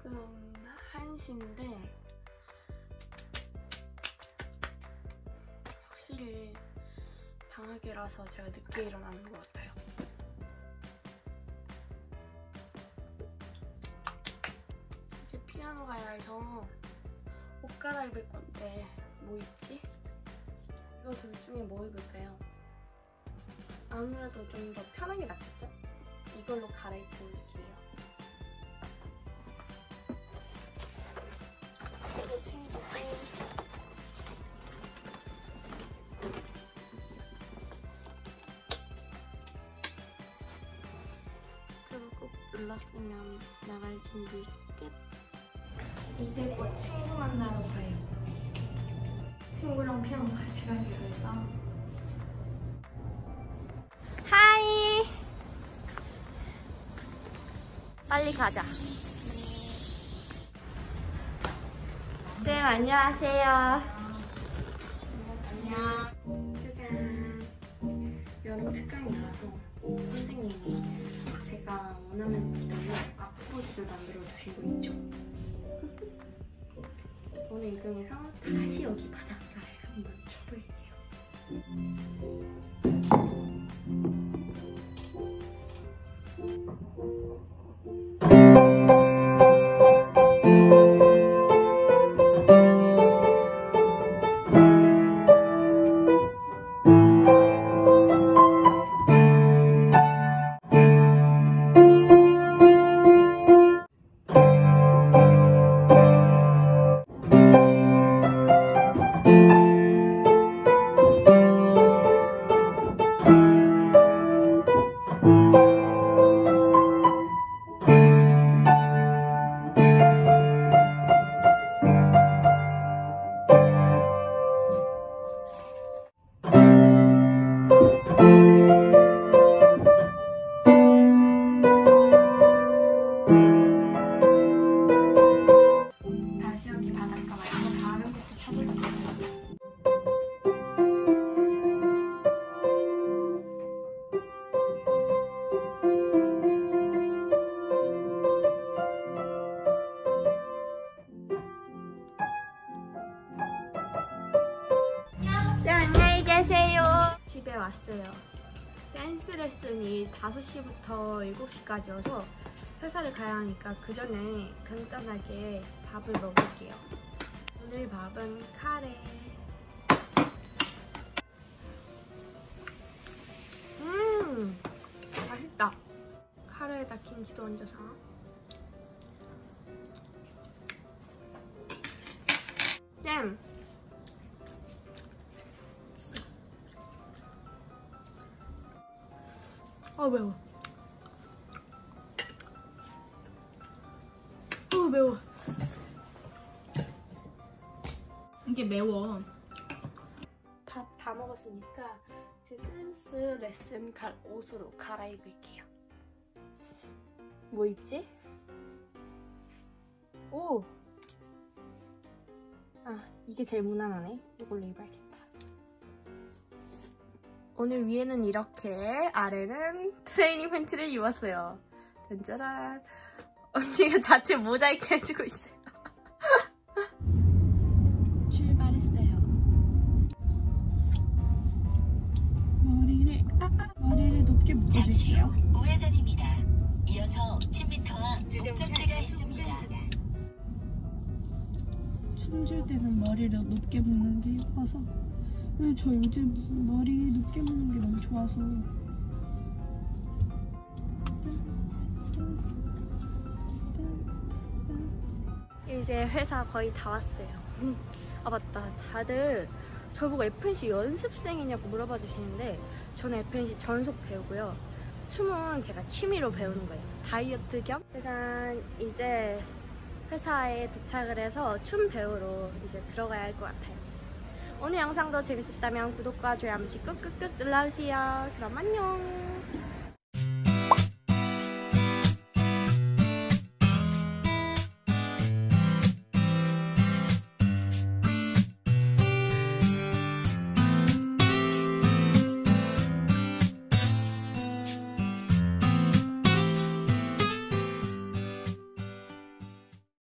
지금 1시인데 확실히 방학이라서 제가 늦게 일어나는 것 같아요. 이제 피아노 가야 해서 옷 갈아입을 건데 뭐 입지? 이거 둘 중에 뭐 입을까요? 아무래도 좀 더 편하게 낫겠죠? 이걸로 갈아입고 올게요. 이거 챙기고 그리고 꼭 눌렀으면 나갈 준비 끝. 이제 곧 친구 만나러 가요. 친구랑 피아노 같이 가기로 해서. 하이! 빨리 가자. 쌤 안녕하세요. 안녕. 짜잔. 여름 특강이라서 선생님이 제가 원하는 디자인로 앞포즈를 만들어 주시고 있죠. 오늘 이 중에서 다시 여기 바닷가를 한번 쳐볼게요. 집에 왔어요. 댄스 레슨이 5시부터 7시까지여서 회사를 가야 하니까 그 전에 간단하게 밥을 먹을게요. 오늘 밥은 카레. 맛있다. 카레에다 김치도 얹어서. 잼! 매워. 매워. 이게 매워. 밥 다 먹었으니까 이제 댄스 레슨 갈 옷으로 갈아입을게요. 뭐 입지? 이게 제일 무난하네. 이걸로 입어야겠다. 오늘 위에는 이렇게, 아래는 트레이닝 팬츠를 입었어요. 짠짜란. 언니가 자체 모자이크 해주고 있어요. 출발했어요. 머리를 높게 묶어줄게요. 잠시 후 우회전입니다. 이어서 10m와 목적지가 있습니다. 춤출 때는 머리를 높게 묶는 게 예뻐서. 저 요즘 머리 높게 묶는 게 너무 좋아서. 이제 회사 거의 다 왔어요. 맞다. 다들 저보고 FNC 연습생이냐고 물어봐 주시는데 저는 FNC 전속 배우고요. 춤은 제가 취미로 배우는 거예요. 다이어트 겸. 짜잔. 이제 회사에 도착을 해서 춤 배우러 이제 들어가야 할 것 같아요. 오늘 영상도 재밌었다면 구독과 좋아요 한 번씩 꾹꾹꾹 눌러주세요. 그럼 안녕.